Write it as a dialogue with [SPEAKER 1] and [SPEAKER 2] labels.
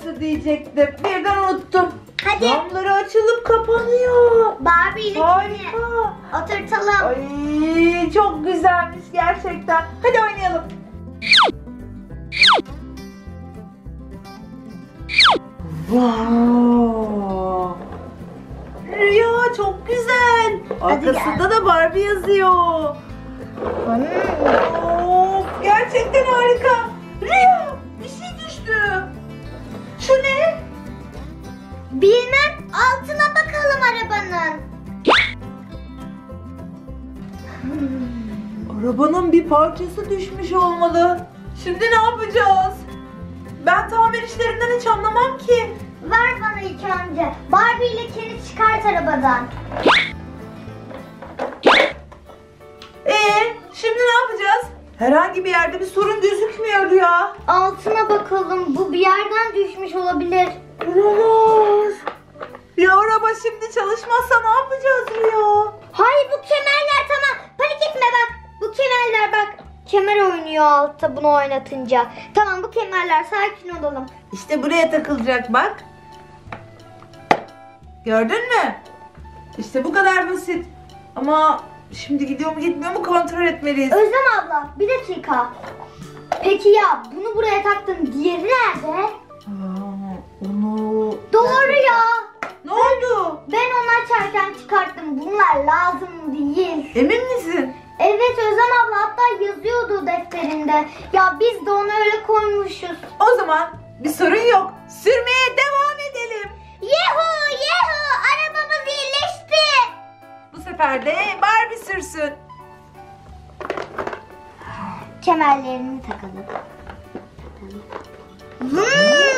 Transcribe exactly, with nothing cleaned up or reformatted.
[SPEAKER 1] parçası diyecektim. Birden unuttum.
[SPEAKER 2] Hadi.
[SPEAKER 1] Camları açılıp kapanıyor.
[SPEAKER 2] Barbie ile
[SPEAKER 1] Harika.
[SPEAKER 2] oturtalım.
[SPEAKER 1] Ay çok güzelmiş gerçekten. Hadi oynayalım. Wow. Rüya çok güzel.
[SPEAKER 2] Hadi
[SPEAKER 1] Arkasında da Barbie yazıyor. Of, gerçekten harika. Rüya bir şey düştü. Şu ne?
[SPEAKER 2] Bilmem, altına bakalım arabanın.
[SPEAKER 1] Arabanın bir parçası düşmüş olmalı. Şimdi ne yapacağız? Ben tamir işlerinden hiç anlamam ki.
[SPEAKER 2] Ver bana ilk önce. Barbie ile Ken'i çıkart arabadan.
[SPEAKER 1] Ee, şimdi ne yapacağız? Herhangi bir yerde bir sorun gözükmüyor ya.
[SPEAKER 2] Altına bakalım. Bu bir yerden düşmüş olabilir.
[SPEAKER 1] Olamaz. Ya araba şimdi çalışmazsa ne yapacağız Rüya?
[SPEAKER 2] Hayır, bu kemerler tamam. Panik etme bak. Bu kemerler bak. Kemer oynuyor altta bunu oynatınca. Tamam, bu kemerler, sakin olalım.
[SPEAKER 1] İşte buraya takılacak bak. Gördün mü? İşte bu kadar basit. Ama şimdi gidiyor mu gitmiyor mu kontrol etmeliyiz.
[SPEAKER 2] Özlem abla, bir dakika. Peki ya bunu buraya taktın, diğeri nerede?
[SPEAKER 1] Aa, onu...
[SPEAKER 2] Doğru ya.
[SPEAKER 1] Ne oldu?
[SPEAKER 2] Ben onu açarken çıkarttım. Bunlar lazım değil.
[SPEAKER 1] Emin misin?
[SPEAKER 2] Evet Özlem abla, hatta yazıyordu defterinde. Ya biz de onu öyle koymuşuz.
[SPEAKER 1] O zaman bir sorun yok. Sürmeye devam edelim.
[SPEAKER 2] Yehu yehu, arabamız iyileşti.
[SPEAKER 1] Bu sefer de Barbie sürsün.
[SPEAKER 2] Kemerlerini takalım. Hmm.